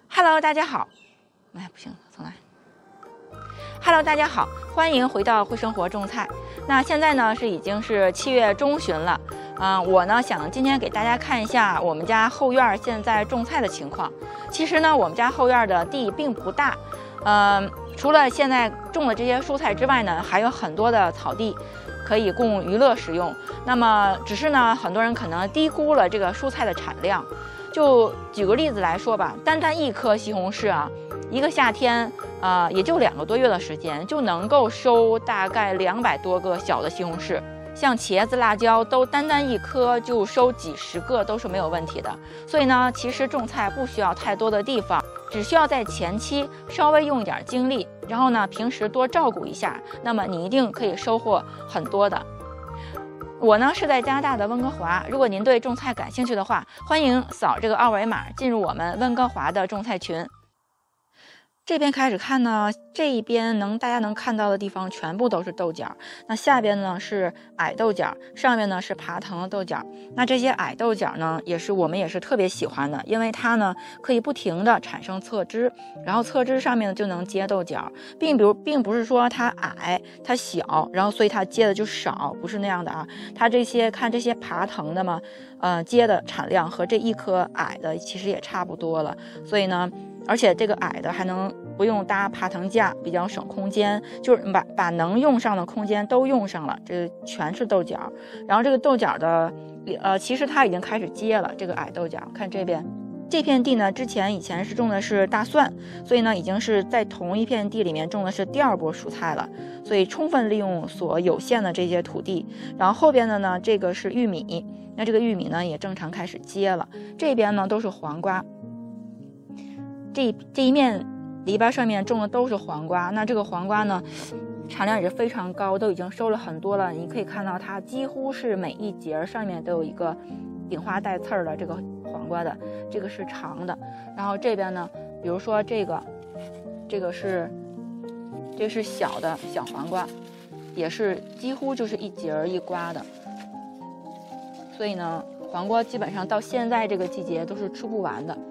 Hello， 大家好。哎，不行，重来。Hello， 大家好，欢迎回到会生活种菜。那现在呢已经是7月中旬了，我呢想今天给大家看一下我们家后院现在种菜的情况。其实呢，我们家后院的地并不大，除了现在种的这些蔬菜之外呢，还有很多的草地可以供娱乐使用。那么，只是呢，很多人可能低估了这个蔬菜的产量。就举个例子来说吧，单单一颗西红柿啊，一个夏天也就2个多月的时间，就能够收大概200多个小的西红柿。像茄子、辣椒都单单一颗就收几十个都是没有问题的。所以呢，其实种菜不需要太多的地方，只需要在前期稍微用一点精力，然后呢，平时多照顾一下，那么你一定可以收获很多的。我呢是在加拿大的温哥华，如果您对种菜感兴趣的话，欢迎扫这个二维码进入我们温哥华的种菜群。这边开始看呢，这一边大家能看到的地方全部都是豆角，那下边呢是矮豆角，上面呢是爬藤的豆角。那这些矮豆角呢，我们也是特别喜欢的，因为它呢可以不停的产生侧枝，然后侧枝上面就能结豆角，并不是说它矮它小，然后所以它结的就少，不是那样的啊。它这些爬藤的嘛，结的产量和这一颗矮的其实也差不多了，所以呢。而且这个矮的还能不用搭爬藤架，比较省空间，就是把能用上的空间都用上了，这全是豆角。然后这个豆角的其实它已经开始结了，这个矮豆角。看这边这片地呢，以前是种的是大蒜，所以呢已经是在同一片地里面种的是第2波蔬菜了，所以充分利用所有限的这些土地。然后后边的呢，这个是玉米，那这个玉米呢也正常开始结了。这边呢都是黄瓜。这一面篱笆上面种的都是黄瓜，那这个黄瓜呢产量也是非常高，都已经收了很多了。你可以看到它几乎是每一节上面都有一个顶花带刺儿的这个黄瓜的，这个是长的。然后这边呢，比如说这个是小黄瓜，也是几乎就是一节一瓜的。所以呢，黄瓜基本上到现在这个季节都是吃不完的。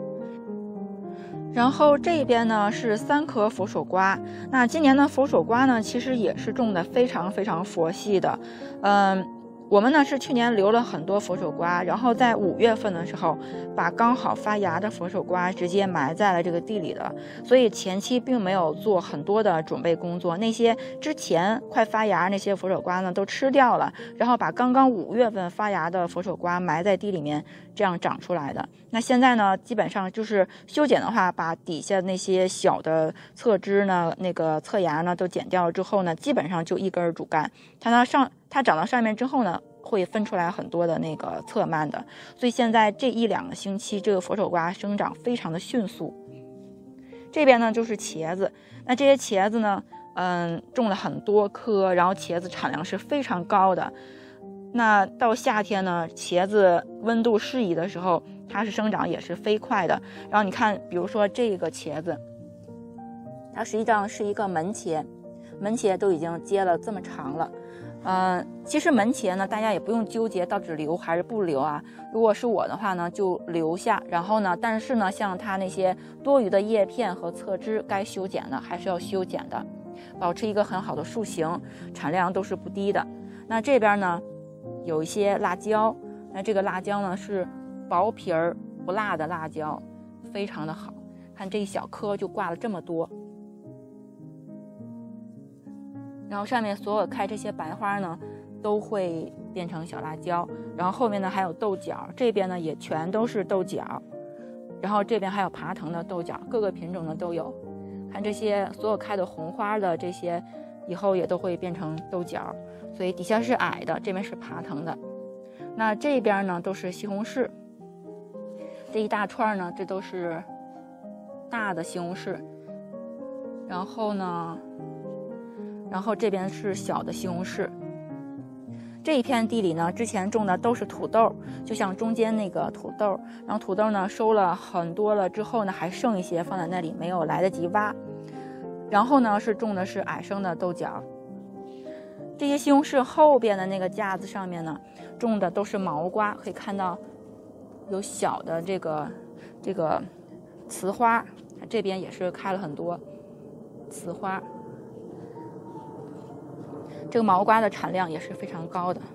然后这边呢是3颗佛手瓜，那今年的佛手瓜呢其实也是种的非常非常佛系的，我们呢是去年留了很多佛手瓜，然后在5月份的时候把刚好发芽的佛手瓜直接埋在了这个地里的，所以前期并没有做很多的准备工作，那些之前快发芽那些佛手瓜呢都吃掉了，然后把刚刚5月份发芽的佛手瓜埋在地里面，这样长出来的。那现在呢基本上就是修剪的话，把底下那些小的侧枝呢那个侧芽呢都剪掉了之后呢，基本上就一根主干，它长到上面之后呢，会分出来很多的那个侧蔓的，所以现在这1-2个星期，这个佛手瓜生长非常的迅速。这边呢就是茄子，那这些茄子呢，种了很多棵，然后茄子产量是非常高的。那到夏天呢，茄子温度适宜的时候，它是生长也是飞快的。然后你看，比如说这个茄子，它实际上是一个门茄，门茄都已经结了这么长了。其实门茄呢，大家也不用纠结到底留还是不留啊。如果是我的话呢，就留下。然后呢，但是呢，像它那些多余的叶片和侧枝，该修剪的还是要修剪的，保持一个很好的树形，产量都是不低的。那这边呢，有一些辣椒，那这个辣椒呢是薄皮儿不辣的辣椒，非常的好。看这一小颗就挂了这么多。然后上面所有开这些白花呢，都会变成小辣椒。然后后面呢还有豆角，这边呢也全都是豆角。然后这边还有爬藤的豆角，各个品种的都有。看这些所有开的红花的这些，以后也都会变成豆角。所以底下是矮的，这边是爬藤的。那这边呢都是西红柿，这一大串呢，这都是大的西红柿。然后这边是小的西红柿。这一片地里呢，之前种的都是土豆，就像中间那个土豆，然后土豆呢收了很多了之后呢，还剩一些放在那里没有来得及挖。然后呢是种的是矮生的豆角。这些西红柿后边的那个架子上面呢，种的都是毛瓜，可以看到有小的这个雌花，这边也是开了很多雌花。这个毛瓜的产量也是非常高的。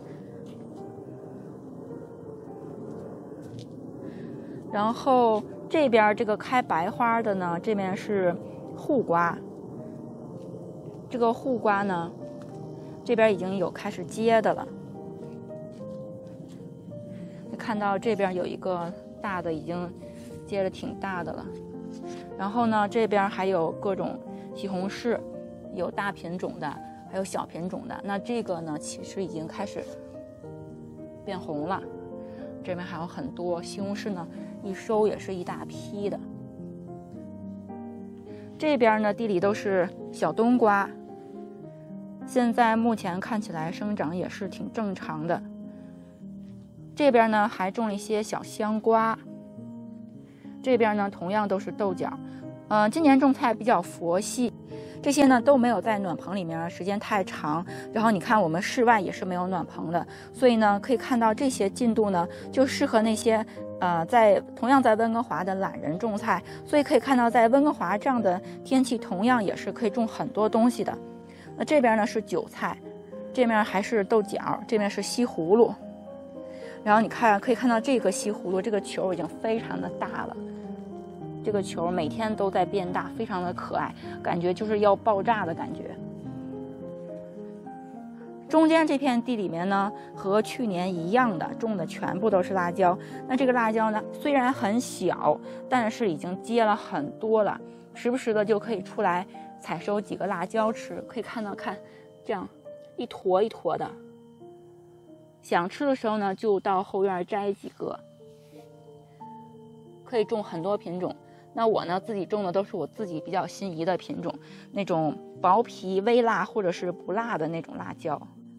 然后这边这个开白花的呢，这边是护瓜。这个护瓜呢，这边已经有开始结的了。看到这边有一个大的，已经结得挺大的了。然后呢，这边还有各种西红柿，有大品种的，还有小品种的。那这个呢，其实已经开始变红了。这边还有很多西红柿呢，一收也是一大批的。这边呢，地里都是小冬瓜，现在目前看起来生长也是挺正常的。这边呢还种了一些小香瓜，这边呢同样都是豆角。今年种菜比较佛系，这些呢都没有在暖棚里面时间太长。然后你看我们室外也是没有暖棚的，所以呢可以看到这些进度呢就适合那些同样在温哥华的懒人种菜。所以可以看到在温哥华这样的天气，同样也是可以种很多东西的。那这边呢是韭菜，这边还是豆角，这边是西葫芦。然后你看，可以看到这个西葫芦，这个球已经非常的大了。这个球每天都在变大，非常的可爱，感觉就是要爆炸的感觉。中间这片地里面呢，和去年一样的，种的全部都是辣椒。那这个辣椒呢，虽然很小，但是已经结了很多了，时不时的就可以出来采收几个辣椒吃。可以看到，看这样一坨一坨的。想吃的时候呢，就到后院摘几个，可以种很多品种。那我呢，自己种的都是我自己比较心仪的品种，那种薄皮微辣或者是不辣的那种辣椒。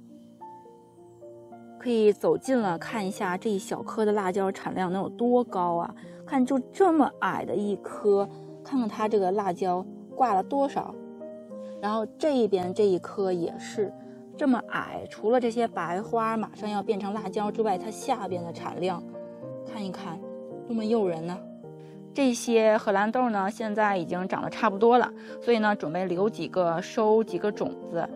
可以走近了看一下这一小颗的辣椒产量能有多高啊！看就这么矮的一颗，看看它这个辣椒挂了多少。然后这一边这一颗也是这么矮，除了这些白花马上要变成辣椒之外，它下边的产量看一看多么诱人呢。这些荷兰豆呢现在已经长得差不多了，所以呢准备留几个收几个种子。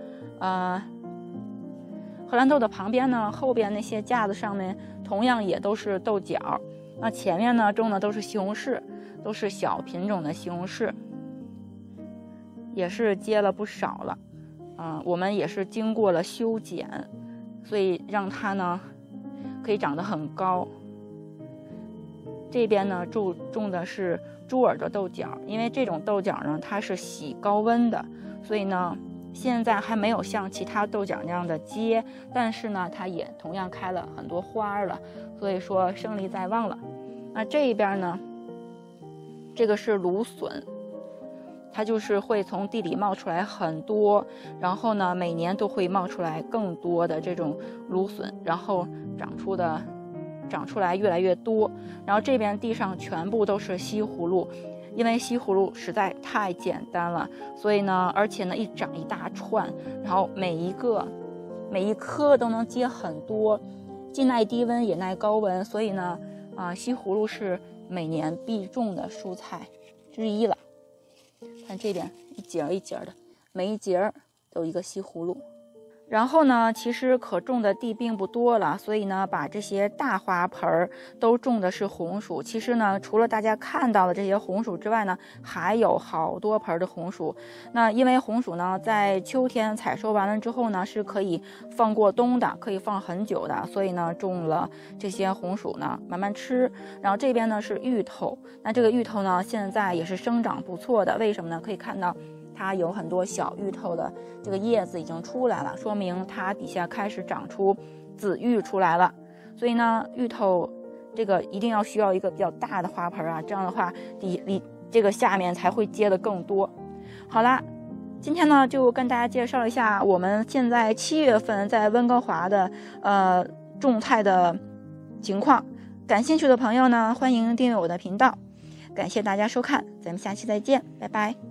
荷兰豆的旁边呢，后边那些架子上面同样也都是豆角。那前面呢种的都是西红柿，都是小品种的西红柿，也是结了不少了。我们也是经过了修剪，所以让它呢可以长得很高。这边呢种的是猪耳朵豆角，因为这种豆角呢它是喜高温的，所以呢现在还没有像其他豆角那样的结，但是呢它也同样开了很多花了，所以说胜利在望了。那这一边呢，这个是芦笋，它就是会从地里冒出来很多，然后呢每年都会冒出来更多的这种芦笋，然后长出来越来越多。然后这边地上全部都是西葫芦，因为西葫芦实在太简单了，所以呢而且呢一长一大串，然后每一颗都能结很多，既耐低温也耐高温，所以呢西葫芦是每年必种的蔬菜之一了。看这边一节一节的，每一节都有一个西葫芦。然后呢其实可种的地并不多了，所以呢把这些大花盆都种的是红薯。其实呢除了大家看到的这些红薯之外呢，还有好多盆的红薯。那因为红薯呢在秋天采收完了之后呢是可以放过冬的，可以放很久的，所以呢种了这些红薯呢慢慢吃。然后这边呢是芋头，那这个芋头呢现在也是生长不错的，为什么呢？可以看到它有很多小芋头的这个叶子已经出来了，说明它底下开始长出紫芋出来了。所以呢芋头这个一定要需要一个比较大的花盆啊，这样的话这个下面才会结的更多。好啦，今天呢就跟大家介绍一下我们现在7月份在温哥华的种菜的情况。感兴趣的朋友呢欢迎订阅我的频道。感谢大家收看，咱们下期再见，拜拜。